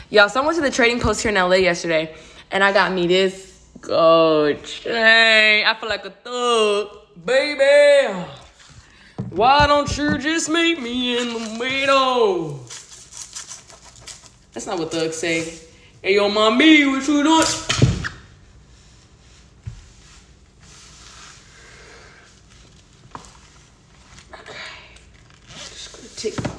Y'all, so I went to the Trading Post here in LA yesterday, and I got me this gold chain. I feel like a thug, baby. Why don't you just meet me in the middle? That's not what thugs say. Hey, yo, mommy, what you doing? Okay. Just gonna take